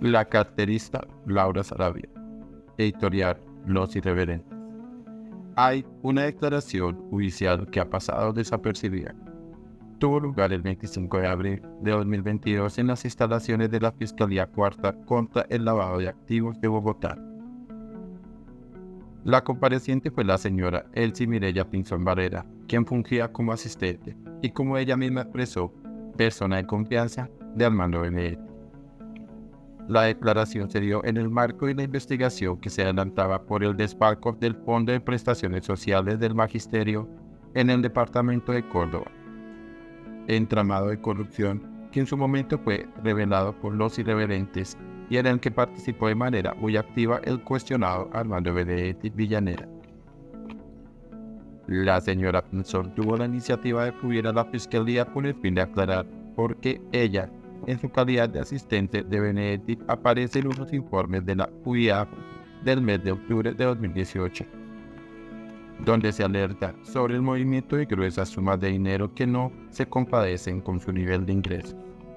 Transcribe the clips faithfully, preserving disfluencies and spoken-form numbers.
La carterista Laura Sarabia. Editorial Los Irreverentes. Hay una declaración judicial que ha pasado desapercibida. Tuvo lugar el veinticinco de abril de dos mil veintidós en las instalaciones de la Fiscalía Cuarta contra el lavado de activos de Bogotá. La compareciente fue la señora Elsie Mireya Pinzón Barrera, quien fungía como asistente y, como ella misma expresó, persona de confianza de Armando Benedetti. La declaración se dio en el marco de la investigación que se adelantaba por el desfalco del Fondo de Prestaciones Sociales del Magisterio en el departamento de Córdoba, entramado de corrupción que en su momento fue revelado por Los Irreverentes y en el que participó de manera muy activa el cuestionado Armando Benedetti Villanera. La señora Pinzón tuvo la iniciativa de acudir a la Fiscalía con el fin de aclarar por qué ella, en su calidad de asistente de Benedetti, aparece en unos informes de la U I A del mes de octubre de dos mil dieciocho, donde se alerta sobre el movimiento de gruesas sumas de dinero que no se compadecen con su nivel de ingreso.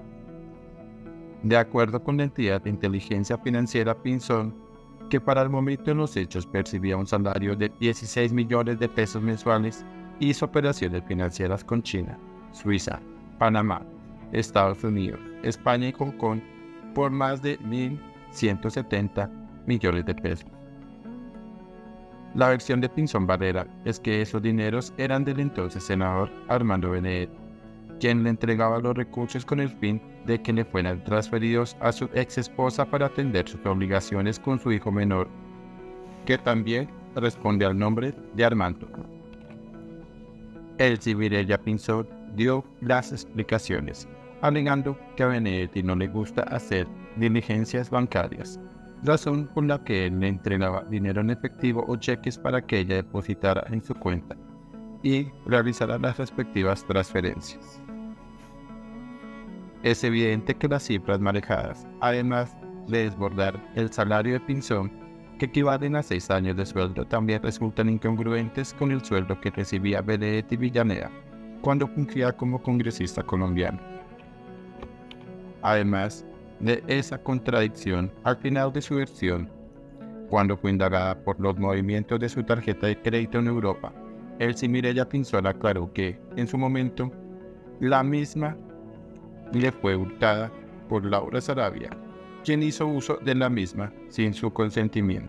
De acuerdo con la entidad de inteligencia financiera Pinzón, que para el momento de los hechos percibía un salario de dieciséis millones de pesos mensuales, hizo operaciones financieras con China, Suiza, Panamá, Estados Unidos, España y Hong Kong por más de mil ciento setenta millones de pesos. La versión de Pinzón Barrera es que esos dineros eran del entonces senador Armando Benedetti, quien le entregaba los recursos con el fin de que le fueran transferidos a su ex esposa para atender sus obligaciones con su hijo menor, que también responde al nombre de Armando. Elsie Mireya Pinzón dio las explicaciones, alegando que a Benedetti no le gusta hacer diligencias bancarias, razón por la que él le entregaba dinero en efectivo o cheques para que ella depositara en su cuenta y realizara las respectivas transferencias. Es evidente que las cifras manejadas, además de desbordar el salario de Pinzón, que equivalen a seis años de sueldo, también resultan incongruentes con el sueldo que recibía Benedetti Villanera cuando fungía como congresista colombiano. Además de esa contradicción, al final de su versión, cuando fue indagada por los movimientos de su tarjeta de crédito en Europa, Elsie Mireya Pinzón aclaró que, en su momento, la misma le fue hurtada por Laura Sarabia, quien hizo uso de la misma sin su consentimiento.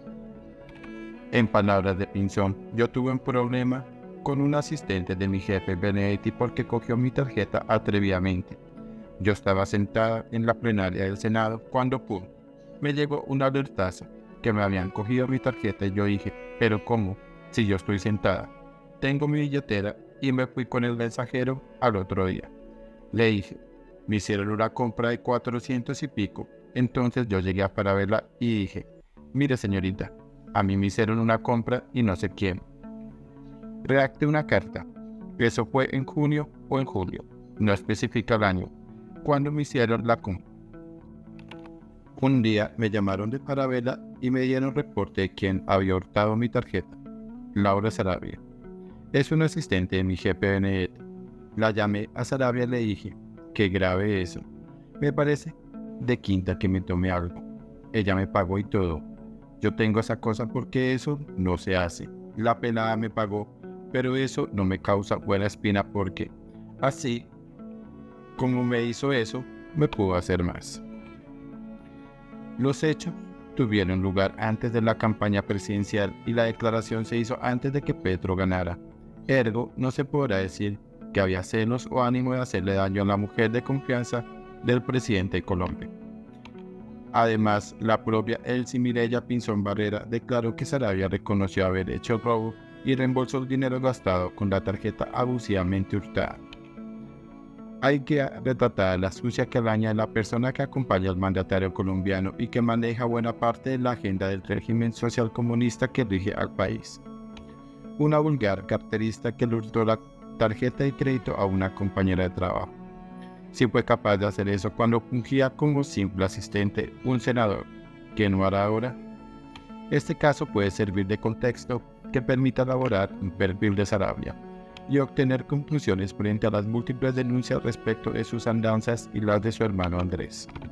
En palabras de Pinzón, yo tuve un problema con un asistente de mi jefe Benedetti porque cogió mi tarjeta atrevidamente. Yo estaba sentada en la plenaria del Senado cuando pum, me llegó un alertazo que me habían cogido mi tarjeta y yo dije, pero ¿cómo? Si yo estoy sentada, tengo mi billetera y me fui con el mensajero al otro día. Le dije, me hicieron una compra de cuatrocientos y pico, entonces yo llegué a para verla y dije, mire señorita, a mí me hicieron una compra y no sé quién. Redacté una carta, eso fue en junio o en julio, no especifica el año, cuando me hicieron la compra. Un día me llamaron de Parabela y me dieron reporte de quién había hurtado mi tarjeta, Laura Sarabia. Es un asistente de mi jefe Benedetti. La llamé a Sarabia y le dije, qué grave eso. Me parece de quinta que me tome algo. Ella me pagó y todo. Yo tengo esa cosa porque eso no se hace. La pelada me pagó, pero eso no me causa buena espina porque, así como me hizo eso, me pudo hacer más. Los hechos tuvieron lugar antes de la campaña presidencial y la declaración se hizo antes de que Petro ganara. Ergo, no se podrá decir que había celos o ánimo de hacerle daño a la mujer de confianza del presidente de Colombia. Además, la propia Elsie Mireya Pinzón Barrera declaró que Sarabia reconoció haber hecho el robo y reembolsó el dinero gastado con la tarjeta abusivamente hurtada. Hay que retratar la sucia calaña de la persona que acompaña al mandatario colombiano y que maneja buena parte de la agenda del régimen social comunista que rige al país. Una vulgar carterista que le hurtó la tarjeta de crédito a una compañera de trabajo. Si fue capaz de hacer eso cuando fungía como simple asistente un senador, ¿qué no hará ahora? Este caso puede servir de contexto que permita elaborar un perfil de Sarabia y obtener conclusiones frente a las múltiples denuncias respecto de sus andanzas y las de su hermano Andrés.